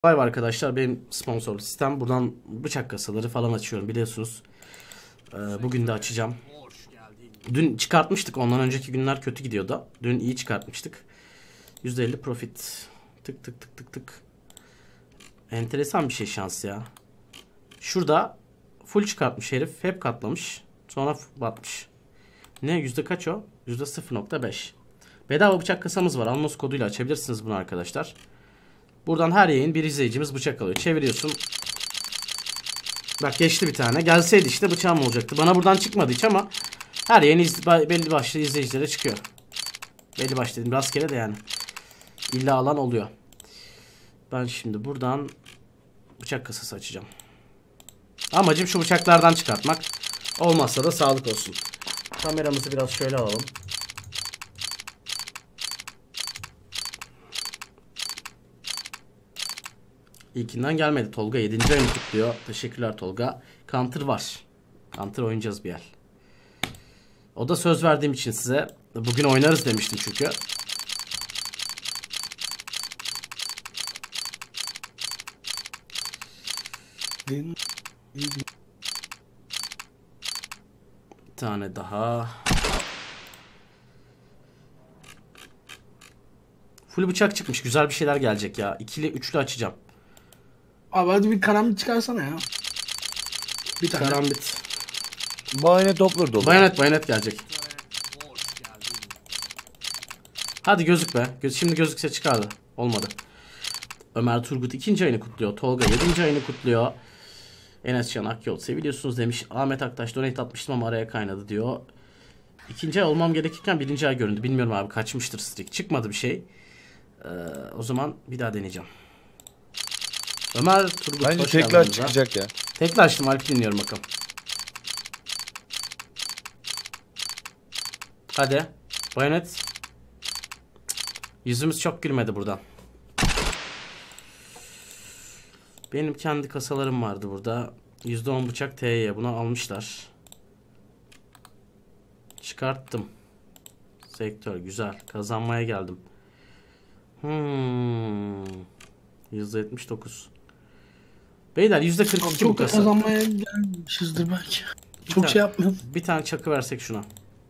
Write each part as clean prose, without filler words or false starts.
Var arkadaşlar, benim sponsorlu sistem. Buradan bıçak kasaları falan açıyorum biliyorsunuz. Bugün de açacağım. Dün çıkartmıştık, ondan önceki günler kötü gidiyordu. Dün iyi çıkartmıştık. %50 profit. Tık tık tık tık tık. Enteresan bir şey şans ya. Şurada full çıkartmış herif. Hep katlamış. Sonra batmış. Ne yüzde kaç o? %0.5. Bedava bıçak kasamız var. Anons koduyla açabilirsiniz bunu arkadaşlar. Buradan her yayın bir izleyicimiz bıçak alıyor. Çeviriyorsun. Bak geçti bir tane. Gelseydi işte bıçağım olacaktı. Bana buradan çıkmadı hiç ama her yayın belli başlı izleyicilere çıkıyor. Belli başlı dedim. Rastgele de yani. İlla alan oluyor. Ben şimdi buradan bıçak kasası açacağım. Amacım şu bıçaklardan çıkartmak. Olmazsa da sağlık olsun. Kameramızı biraz şöyle alalım. İlkinden gelmedi. Tolga 7. ayını kutluyor. Teşekkürler Tolga. Counter var. Counter oynayacağız bir yer. O da söz verdiğim için size. Bugün oynarız demiştim çünkü. Bir tane daha. Full bıçak çıkmış. Güzel bir şeyler gelecek ya. İkili üçlü açacağım. Abi hadi bir karambit çıkarsana ya. Bir tane. Karambit. Bayonet toplar dolu. Bayonet gelecek. Hadi gözük be. Şimdi gözükse çıkardı. Olmadı. Ömer Turgut 2. ayını kutluyor. Tolga 7. ayını kutluyor. Enes Can Akyol seviliyorsunuz demiş. Ahmet Aktaş donate atmıştım ama araya kaynadı diyor. 2. ay olmam gerekirken 1. ay göründü. Bilmiyorum abi, kaçmıştır streak. Çıkmadı bir şey. O zaman bir daha deneyeceğim. Ömer Turgut bence hoş tekrar geldin çıkacak ya. Tekrar açtım. Alp dinliyorum bakalım. Hadi. Bayonet. Yüzümüz çok gülmedi buradan. Benim kendi kasalarım vardı burada. %10 bıçak TY. Bunu almışlar. Çıkarttım. Sektör güzel. Kazanmaya geldim. %79. Beyler %42 bu Çok da kasa. kazanmaya gelmişizdir belki. Çok şey yapmıyorum. Bir tane çakı versek şuna.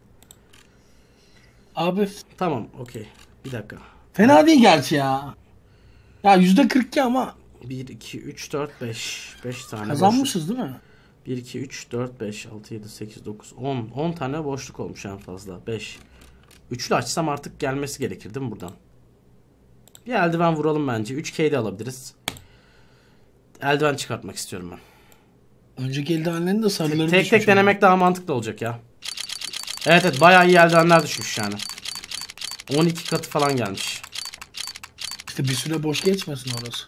Abi Tamam, okey. Bir dakika. fena değil gerçi ya. Ya %42 ama 1, 2, 3, 4, 5. 5 tane kazanmışız değil mi? boşluk. 1, 2, 3, 4, 5, 6, 7, 8, 9, 10. 10 tane boşluk olmuş en fazla. 5. Üçlü açsam artık gelmesi gerekir değil mi buradan? Bir eldiven vuralım bence. 3K de alabiliriz. Eldiven çıkartmak istiyorum ben. Önceki eldivenlerin de sarıları Tek tek denemek daha mantıklı olacak ya. Evet bayağı iyi eldivenler düşmüş yani. 12 katı falan gelmiş. İşte bir süre boş geçmesin orası.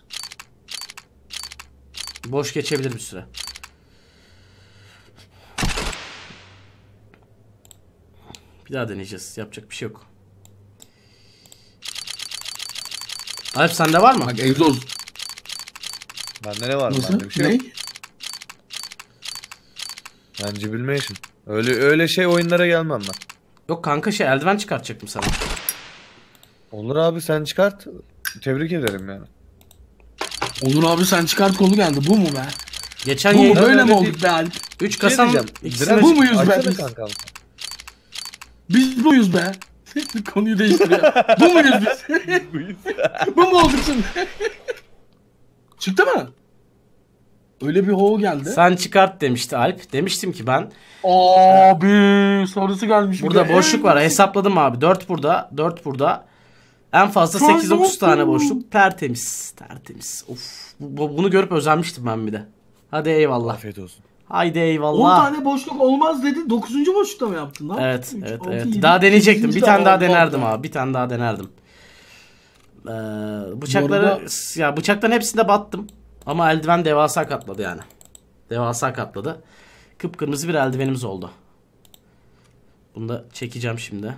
Boş geçebilir bir süre. Bir daha deneyeceğiz. Yapacak bir şey yok. Alp sende var mı? Bak egzoz. Bende ne var? Nasıl? Bende bir şey Ne? yok. Bence bilmeyesin. Öyle şey oyunlara gelmem ben. Yok kanka, eldiven çıkartacaktım sana. Olur abi, sen çıkart. Tebrik ederim yani. Olur abi sen çıkart kolu geldi. Bu mu be? Geçen Bu mu? yayın Böyle öyle mi değil. olduk be Alp? 3 Şey kasam diyeceğim, ikisine Diren, Bu muyuz be açsana biz? kankam. Biz buyuz be. Konuyu değiştiriyor. Bu muyuz biz? Bu mu olduk şimdi? Çıktı mı? Öyle bir ho geldi. sen çıkart demişti Alp. Demiştim ki ben Abi sorusu gelmiş. bir burada de. boşluk var. Hesapladım abi. 4 burada, 4 burada. En fazla 8-9 tane boşluk. Tertemiz. Tertemiz. Of. Bunu görüp özenmiştim ben bir de. Hadi eyvallah. Afiyet olsun. Haydi 10 eyvallah. tane boşluk olmaz dedi. 9. boşlukta mı yaptın lan? Evet, Üç, evet, altı, evet. yedi, Daha deneyecektim. Bir sekizinci tane de daha oldu. denerdim abi. Bir tane daha denerdim. Bıçakları arada- ya bıçakların hepsinde battım. Ama eldiven devasa katladı yani. Devasa katladı. Kıpkırmızı bir eldivenimiz oldu. Bunu da çekeceğim şimdi.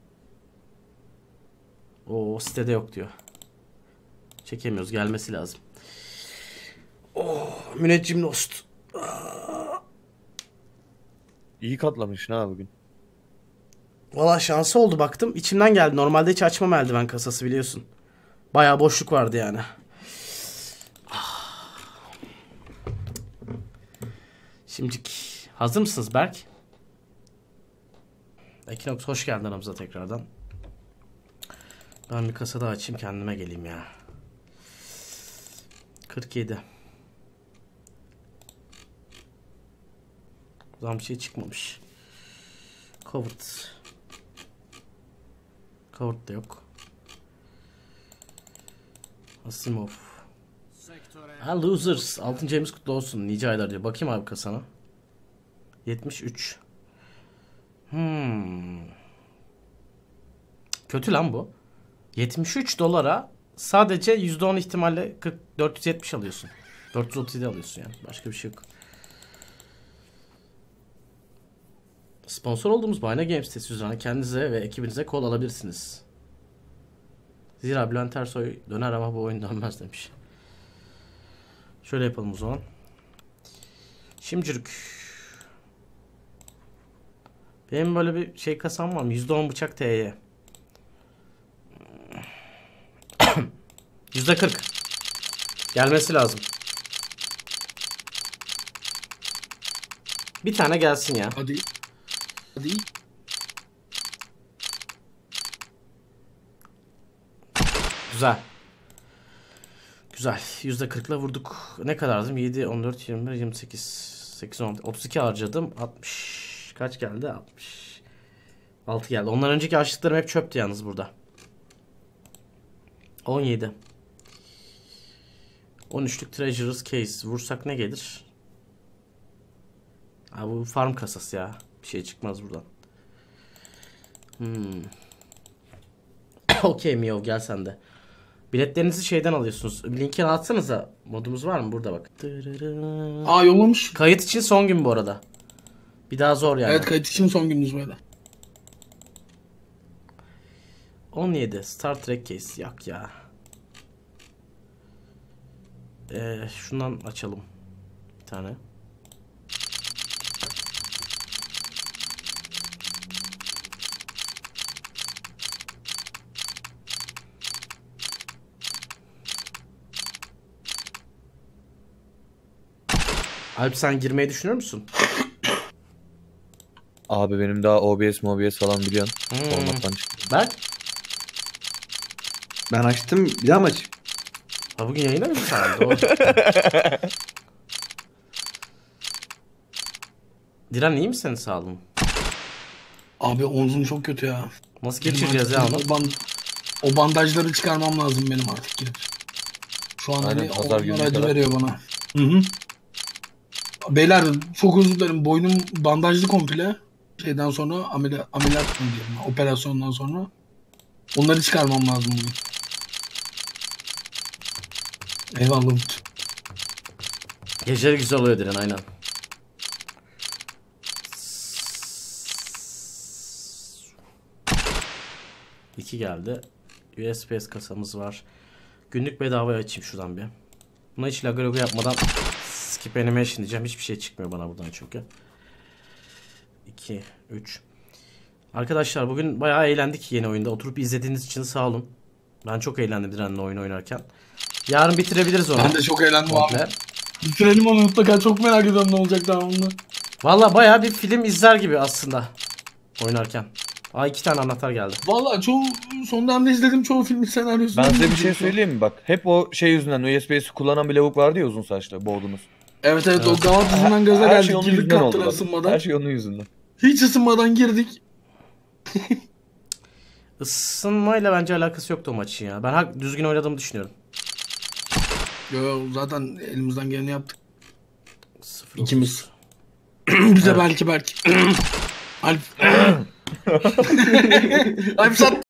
O sitede yok diyor. Çekemiyoruz. Gelmesi lazım. Oh, müneccim dost. İyi katlamışsın ha bugün. Valla şansı oldu, baktım. İçimden geldi. Normalde hiç açmam eldiven kasası biliyorsun. Bayağı boşluk vardı yani. Şimdilik hazır mısınız Berk? Ekinox hoş geldin aramıza tekrardan. Ben bir kasa daha açayım kendime geleyim ya. 47. Buradan bir şey çıkmamış. Covered. Covered da yok. Asimov. Ha, losers. 6. ayımız kutlu olsun. Nice aylar diyor. Bakayım abi kasana. 73. Kötü lan bu. 73 dolara sadece %10 ihtimalle 470 alıyorsun. 437 alıyorsun yani. Başka bir şey yok. Sponsor olduğumuz Bayna Games sitesi üzerinden kendinize ve ekibinize kol alabilirsiniz. Zira Bülent Ersoy döner ama bu oyun dönmez demiş. Şöyle yapalım o zaman. Şimdilik benim böyle bir şey kasam var mı? %10 bıçak TY. %40. Gelmesi lazım. Bir tane gelsin ya. Hadi. Hadi. Güzel. Güzel. %40'la vurduk. Ne kadardım? 7, 14, 21, 28, 8, 10, 32 harcadım. 60. Kaç geldi? 60. 6 geldi. Ondan önceki açtıklarım hep çöptü yalnız burada. 17. 13'lük Treasures Case. Vursak ne gelir? Abi bu farm kasası ya. Bir şey çıkmaz buradan. Okey Mio, gel sen de. Biletlerinizi şeyden alıyorsunuz. Linkini atsanıza. Modumuz var mı? Burada bak. Aa, yollamış. Kayıt için son gün bu arada. Bir daha zor yani. Evet, kayıt için son gününüz böyle. 17. Star Trek Case. Yak ya. Şundan açalım. Bir tane. Alp, sen girmeyi düşünüyor musun? Abi benim daha OBS falan biliyorsun. Formattan çıktım. Ben? Ben açtım. Bir daha mı açayım? Ha, bugün yayına mı sen? Doğru. Diren, iyi misin sağlığın? Abi omzum çok kötü ya. Nasıl geçireceğiz ya onu? O bandajları çıkarmam lazım benim artık gidip. Şu an Aynen, hani pazar onlar gününe acı kadar. veriyor bana. Hı hı. Beyler çok özür dilerim. Boynum bandajlı komple. Şeyden sonra ameliyat mı diyelim, operasyondan sonra. Onları çıkarmam lazım bugün. Eyvallah Umut. Geceleri güzel oluyor Diren, aynen. İki geldi. USPS kasamız var. Günlük bedavaya açayım şuradan bir. Buna hiç logo yapmadan skip animation diyeceğim. Hiçbir şey çıkmıyor bana buradan çünkü. 2, 3. Arkadaşlar bugün bayağı eğlendik yeni oyunda. Oturup izlediğiniz için sağ olun. Ben çok eğlendim Diren'le oyun oynarken. Yarın bitirebiliriz onu. Ben de çok eğlendim Komple. abi. Bitirelim onu mutlaka. Çok merak ediyorum ne olacak devamında. Valla bayağı bir film izler gibi aslında oynarken. Aa, 2 tane anahtar geldi. Valla son dönemde izledim çoğu filmin senaryosunu. Ben size bir şey söyleyeyim mi? Bak hep o şey yüzünden USB'si kullanan bir lavuk vardı ya, uzun saçlı boğdunuz. Evet o Gavat yüzünden gaza Her geldik. şey onun Girdik yüzünden oldu. kaptıra bak. ısınmadan. Her şey onun yüzünden. Hiç ısınmadan girdik. Isınmayla bence alakası yoktu o maçın ya. Ben düzgün oynadığımı düşünüyorum. Yo, zaten elimizden geleni yaptık. 0 İkimiz. Bize belki. Alp. Alp sat.